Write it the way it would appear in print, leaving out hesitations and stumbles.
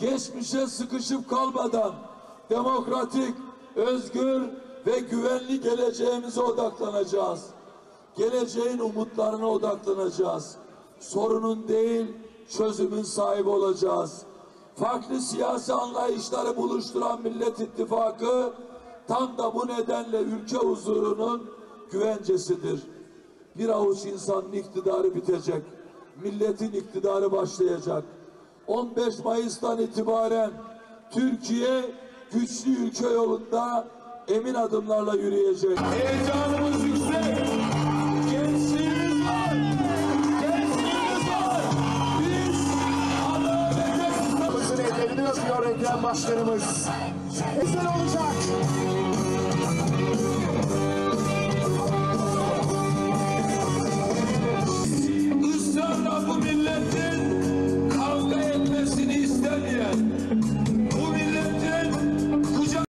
geçmişe sıkışıp kalmadan demokratik, özgür ve güvenli geleceğimize odaklanacağız. Geleceğin umutlarına odaklanacağız. Sorunun değil, çözümün sahibi olacağız. Farklı siyasi anlayışları buluşturan Millet İttifakı tam da bu nedenle ülke huzurunun güvencesidir. Bir avuç insanın iktidarı bitecek. Milletin iktidarı başlayacak. 15 Mayıs'tan itibaren Türkiye güçlü ülke yolunda emin adımlarla yürüyecek. Heyecanımız yüksek. Gençliğimiz var. Gençliğimiz var. Biz adalete ellerini öpüyor Ekrem Başkanımız. Güzel olacak. Israrla bu milletin kavga etmesini istemeyen,